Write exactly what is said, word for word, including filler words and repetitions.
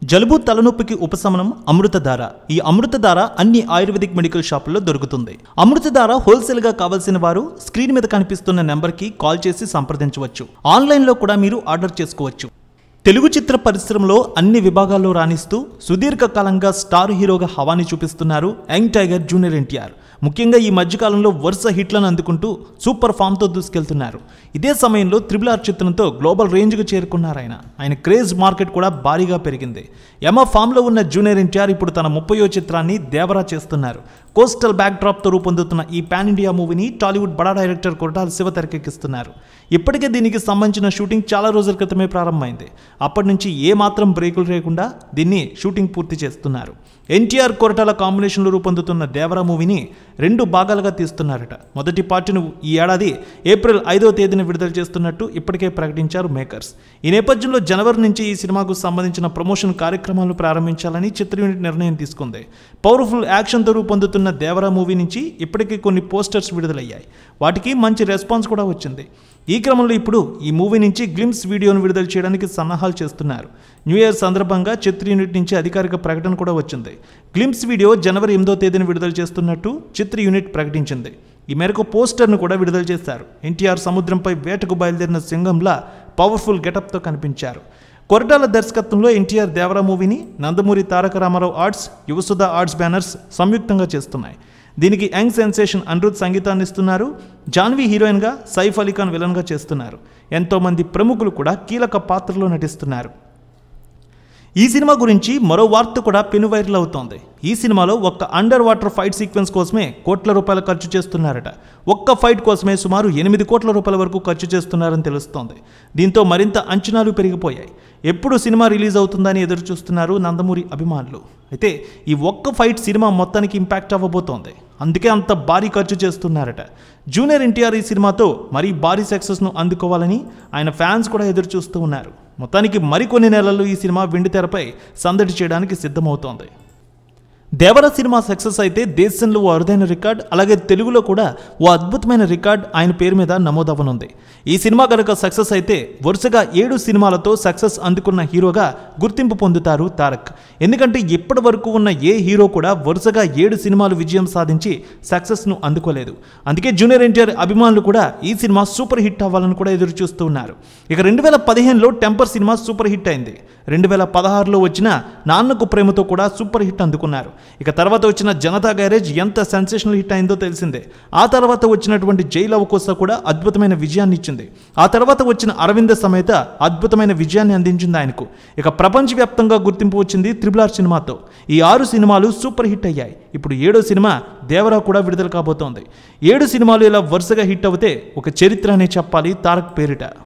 జలుబు తలనొప్పికి ఉపశమనం అమృతధార. ఈ అమృతధార అన్ని ఆయుర్వేదిక్ మెడికల్ షాపుల్లో దొరుకుతుంది. అమృతధార హోల్సేల్ గా కావాల్సిన వారు స్క్రీన్ మీద కనిపిస్తున్న నెంబర్ కి కాల్ చేసి సంప్రదించవచ్చు. ఆన్లైన్ లో కూడా మీరు ఆర్డర్ చేసుకోవచ్చు. తెలుగు చిత్ర పరిశ్రమలో అన్ని విభాగాల్లో రాణిస్తూ సుదీర్ఘకాలంగా స్టార్ హీరోగా హవాని చూపిస్తున్నారు యంగ్ టైగర్ జూనియర్ ఎన్టీఆర్. ముఖ్యంగా ఈ మధ్యకాలంలో వరుస హిట్లను అందుకుంటూ సూపర్ ఫామ్తో దూసుకెళ్తున్నారు. ఇదే సమయంలో త్రిబుల్ ఆర్ చిత్రంతో గ్లోబల్ రేంజ్కు చేరుకున్నారు ఆయన. ఆయన క్రేజ్ మార్కెట్ కూడా భారీగా పెరిగింది. యమ ఫామ్లో ఉన్న జూనియర్ ఎన్టీఆర్ ఇప్పుడు తన ముప్పయో చిత్రాన్ని దేవరా చేస్తున్నారు. కోస్టల్ బ్యాక్ డ్రాప్తో రూపొందుతున్న ఈ పాన్ ఇండియా మూవీని టాలీవుడ్ బడా డైరెక్టర్ కొరటాల శివ తెరకెక్కిస్తున్నారు. ఇప్పటికే దీనికి సంబంధించిన షూటింగ్ చాలా రోజుల క్రితమే ప్రారంభమైంది. అప్పటి నుంచి ఏ మాత్రం బ్రేకులు లేకుండా దీన్ని షూటింగ్ పూర్తి చేస్తున్నారు. ఎన్టీఆర్ కొరటాల కాంబినేషన్లో రూపొందుతున్న దేవరా మూవీని రెండు భాగాలుగా తీస్తున్నారట. మొదటి పార్ట్ను ఈ ఏడాది ఏప్రిల్ ఐదవ తేదీన విడుదల చేస్తున్నట్టు ఇప్పటికే ప్రకటించారు మేకర్స్. ఈ నేపథ్యంలో జనవరి నుంచి ఈ సినిమాకు సంబంధించిన ప్రమోషన్ కార్యక్రమాలను ప్రారంభించాలని చిత్ర యూనిట్ నిర్ణయం తీసుకుంది. పవర్ఫుల్ యాక్షన్తో రూపొందుతున్న దేవరా మూవీ నుంచి ఇప్పటికే కొన్ని పోస్టర్స్ విడుదలయ్యాయి. వాటికి మంచి రెస్పాన్స్ కూడా వచ్చింది. ఈ క్రమంలో ఇప్పుడు ఈ మూవీ నుంచి గ్లిమ్స్ వీడియోను విడుదల చేయడానికి సన్నాహాలు చేస్తున్నారు. న్యూ ఇయర్ సందర్భంగా చిత్ర యూనిట్ నుంచి అధికారిక ప్రకటన కూడా వచ్చింది. గ్లిమ్స్ వీడియో జనవరి ఎనిమిదో తేదీన విడుదల చేస్తున్నట్టు చిత్ర యూనిట్ ప్రకటించింది. ఈ మేరకు పోస్టర్ను కూడా విడుదల చేశారు. ఎన్టీఆర్ సముద్రంపై వేటకు బయలుదేరిన సింగంలా పవర్ఫుల్ గెటప్తో కనిపించారు. కొరటాల దర్శకత్వంలో ఎన్టీఆర్ దేవరా మూవీని నందమూరి తారక రామారావు ఆర్ట్స్, యువసుధ ఆర్ట్స్ బ్యానర్స్ సంయుక్తంగా చేస్తున్నాయి. దీనికి యంగ్ సెన్సేషన్ అనిరుద్ సంగీతాన్ని ఇస్తున్నారు. జాన్వీ హీరోయిన్గా, సైఫ్ అలీఖాన్ విలన్గా చేస్తున్నారు. ఎంతోమంది ప్రముఖులు కూడా కీలక పాత్రలో నటిస్తున్నారు. ఈ సినిమా గురించి మరో వార్త కూడా పెను వైరల్ అవుతోంది. ఈ సినిమాలో ఒక్క అండర్ వాటర్ ఫైట్ సీక్వెన్స్ కోసమే కోట్ల రూపాయలు ఖర్చు చేస్తున్నారట. ఒక్క ఫైట్ కోసమే సుమారు ఎనిమిది కోట్ల రూపాయల వరకు ఖర్చు చేస్తున్నారని తెలుస్తోంది. దీంతో మరింత అంచనాలు పెరిగిపోయాయి. ఎప్పుడు సినిమా రిలీజ్ అవుతుందని ఎదురు చూస్తున్నారు నందమూరి అభిమానులు. అయితే ఈ ఒక్క ఫైట్ సినిమా మొత్తానికి ఇంపాక్ట్ అవ్వబోతోంది. అందుకే అంత భారీ ఖర్చు చేస్తున్నారట. జూనియర్ ఎన్టీఆర్ ఈ సినిమాతో మరీ భారీ సక్సెస్ను అందుకోవాలని ఆయన ఫ్యాన్స్ కూడా ఎదురు చూస్తూ ఉన్నారు. మొత్తానికి మరికొన్ని నెలల్లో ఈ సినిమా వెండితెరపై సందడి చేయడానికి సిద్ధమవుతోంది. దేవరా సినిమా సక్సెస్ అయితే దేశంలో ఓ అరుదైన రికార్డ్, అలాగే తెలుగులో కూడా ఓ అద్భుతమైన రికార్డ్ ఆయన పేరు మీద నమోదవ్వనుంది. ఈ సినిమా కనుక సక్సెస్ అయితే వరుసగా ఏడు సినిమాలతో సక్సెస్ అందుకున్న హీరోగా గుర్తింపు పొందుతారు తారక్. ఎందుకంటే ఇప్పటి వరకు ఉన్న ఏ హీరో కూడా వరుసగా ఏడు సినిమాలు విజయం సాధించి సక్సెస్ను అందుకోలేదు. అందుకే జూనియర్ ఎన్టీఆర్ అభిమానులు కూడా ఈ సినిమా సూపర్ హిట్ అవ్వాలని కూడా ఎదురు చూస్తూ ఉన్నారు. ఇక రెండు వేల పదిహేనులో టెంపర్ సినిమా సూపర్ హిట్ అయింది. రెండు వేల పదహారులో వచ్చిన నాన్నకు ప్రేమతో కూడా సూపర్ హిట్ అందుకున్నారు. ఇక తర్వాత వచ్చిన జనతా గ్యారేజ్ ఎంత సెన్సేషనల్ హిట్ అయిందో తెలిసిందే. ఆ తర్వాత వచ్చినటువంటి జై లవ్ కోస కూడా అద్భుతమైన విజయాన్ని ఇచ్చింది. ఆ తర్వాత వచ్చిన అరవింద సమేత అద్భుతమైన విజయాన్ని అందించింది ఆయనకు. ఇక ప్రపంచవ్యాప్తంగా గుర్తింపు వచ్చింది త్రిబుల్ ఆర్ సినిమాతో. ఈ ఆరు సినిమాలు సూపర్ హిట్ అయ్యాయి. ఇప్పుడు ఏడో సినిమా దేవరా కూడా విడుదల కాబోతోంది. ఏడు సినిమాలు ఇలా వరుసగా హిట్ అవుతే ఒక చరిత్ర అనే చెప్పాలి తారక్ పేరిట.